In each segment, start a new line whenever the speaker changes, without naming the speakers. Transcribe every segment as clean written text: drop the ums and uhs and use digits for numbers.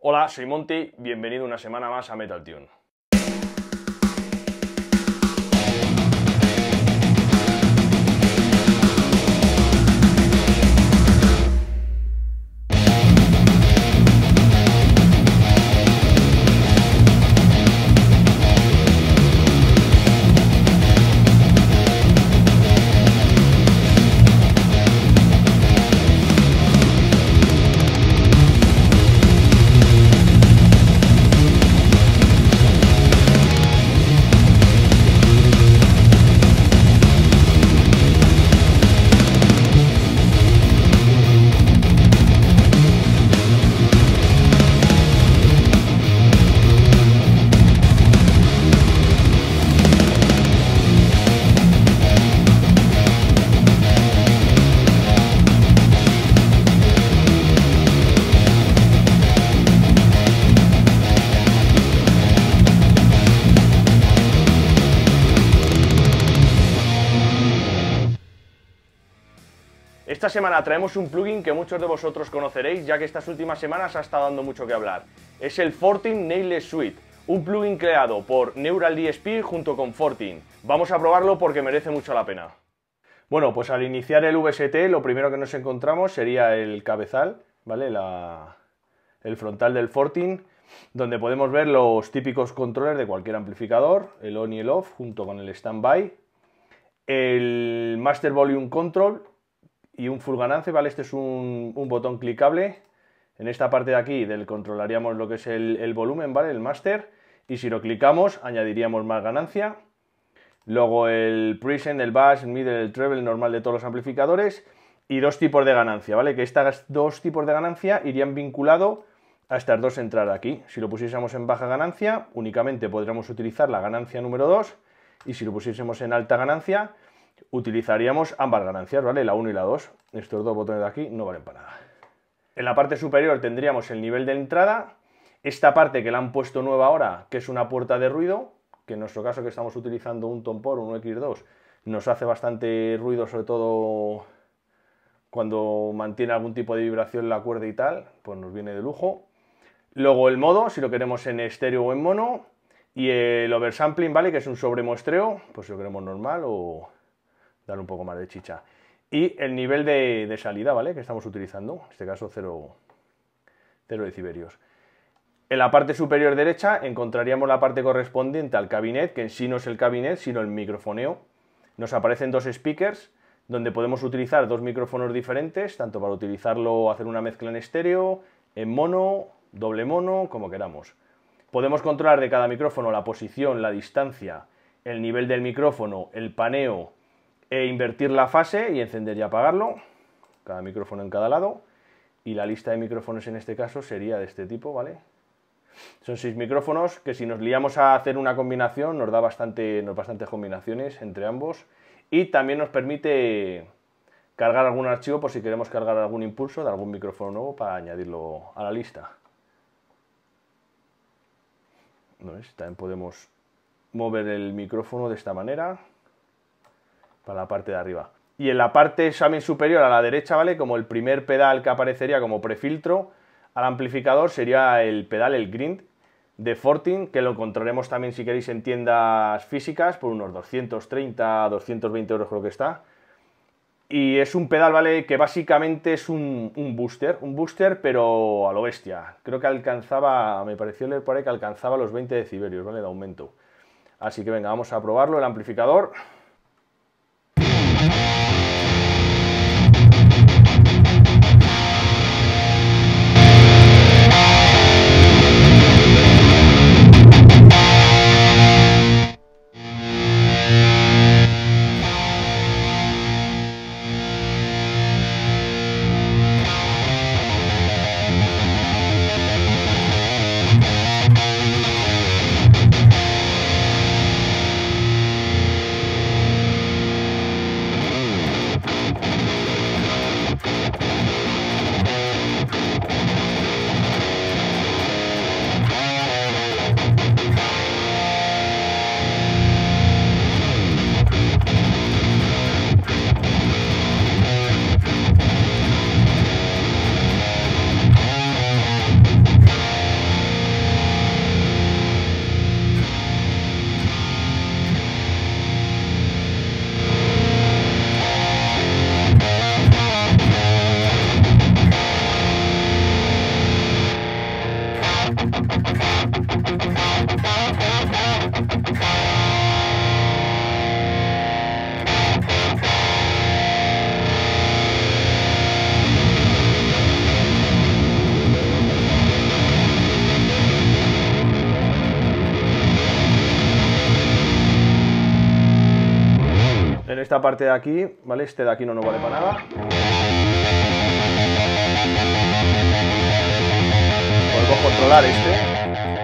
Hola, soy Monty, bienvenido una semana más a Metal Tune. Esta semana traemos un plugin que muchos de vosotros conoceréis, ya que estas últimas semanas ha estado dando mucho que hablar. Es el Fortin Nailless Suite, un plugin creado por Neural DSP junto con Fortin. Vamos a probarlo porque merece mucho la pena. Bueno, pues al iniciar el VST lo primero que nos encontramos sería el cabezal, ¿vale? El frontal del Fortin, donde podemos ver los típicos controles de cualquier amplificador, el on y el off junto con el standby, el Master Volume Control y un full ganancia, ¿vale? Este es un botón clicable. En esta parte de aquí controlaríamos lo que es el volumen, ¿vale? El master. Y si lo clicamos, añadiríamos más ganancia. Luego el present, el bass, el middle, el treble, el normal de todos los amplificadores. Y dos tipos de ganancia, ¿vale? Que estos dos tipos de ganancia irían vinculados a estas dos entradas aquí. Si lo pusiésemos en baja ganancia, únicamente podríamos utilizar la ganancia número 2. Y si lo pusiésemos en alta ganancia, utilizaríamos ambas ganancias, ¿vale? La 1 y la 2. Estos dos botones de aquí no valen para nada. En la parte superior tendríamos el nivel de entrada. Esta parte que la han puesto nueva ahora, que es una puerta de ruido, que en nuestro caso que estamos utilizando un Tompor, un X2, nos hace bastante ruido, sobre todo cuando mantiene algún tipo de vibración la cuerda y tal, pues nos viene de lujo. Luego el modo, si lo queremos en estéreo o en mono. Y el oversampling, ¿vale? Que es un sobremuestreo, pues si lo queremos normal o darle un poco más de chicha. Y el nivel de salida, ¿vale? Que estamos utilizando, en este caso 0 decibelios. En la parte superior derecha encontraríamos la parte correspondiente al cabinet, que en sí no es el cabinet, sino el microfoneo. Nos aparecen dos speakers, donde podemos utilizar dos micrófonos diferentes, tanto para utilizarlo, hacer una mezcla en estéreo, en mono, doble mono, como queramos. Podemos controlar de cada micrófono la posición, la distancia, el nivel del micrófono, el paneo, e invertir la fase y encender y apagarlo, cada micrófono en cada lado, y la lista de micrófonos en este caso sería de este tipo, ¿vale? Son 6 micrófonos que si nos liamos a hacer una combinación nos da bastantes combinaciones entre ambos, y también nos permite cargar algún archivo por si queremos cargar algún impulso de algún micrófono nuevo para añadirlo a la lista. ¿No ves? También podemos mover el micrófono de esta manera para la parte de arriba. Y en la parte también superior a la derecha, ¿vale? Como el primer pedal que aparecería como prefiltro al amplificador sería el pedal, el grind de Fortin, que lo encontraremos también si queréis en tiendas físicas por unos 230, 220 euros creo que está. Y es un pedal, ¿vale? Que básicamente es un booster, pero a lo bestia. Creo que alcanzaba, me pareció leer por ahí que alcanzaba los 20 decibelios, ¿vale? De aumento. Así que venga, vamos a probarlo, el amplificador. esta parte de aquí, ¿vale? Este de aquí no nos vale para nada. Podemos controlar este.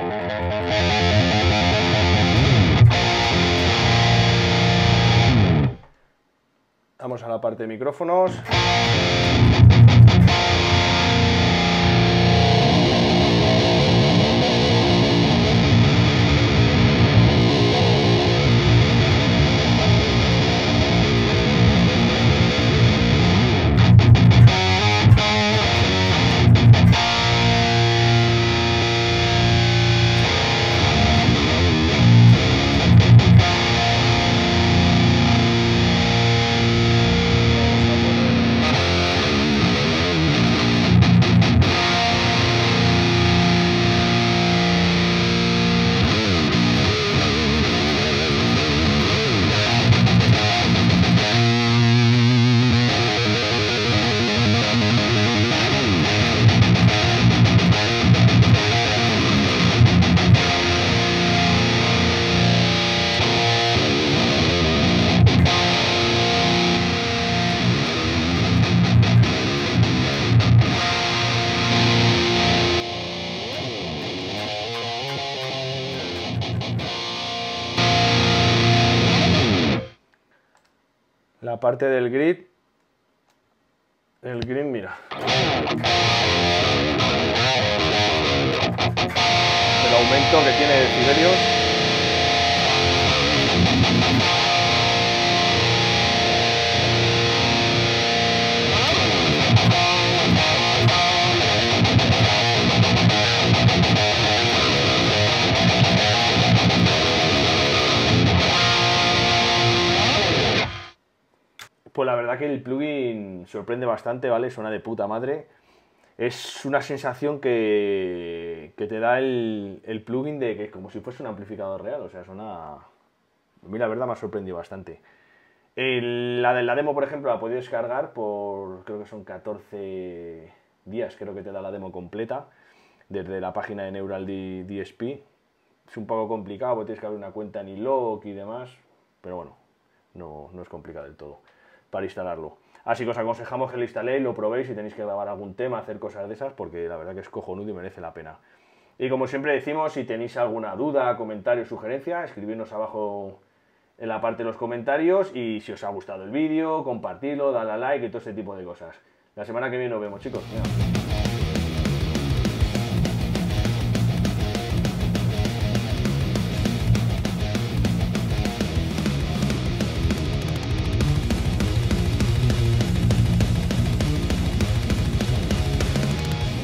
Vamos a la parte de micrófonos. La parte del grid, el grid, mira. El aumento que tiene de decibelios. Pues la verdad que el plugin sorprende bastante, ¿vale? Suena de puta madre. Es una sensación que te da el plugin de que es como si fuese un amplificador real, o sea, suena... A mí la verdad me ha sorprendido bastante. La de la demo, por ejemplo, la he podido descargar por, creo que son 14 días, creo que te da la demo completa, desde la página de Neural DSP. Es un poco complicado porque tienes que abrir una cuenta en iLok y demás, pero bueno, no es complicado del todo para instalarlo. Así que os aconsejamos que lo instaléis, lo probéis si tenéis que grabar algún tema, hacer cosas de esas, porque la verdad que es cojonudo y merece la pena. Y como siempre decimos, si tenéis alguna duda, comentario, sugerencia, escribidnos abajo en la parte de los comentarios, y si os ha gustado el vídeo, compartidlo, dadle a like y todo ese tipo de cosas. La semana que viene nos vemos, chicos. Mira.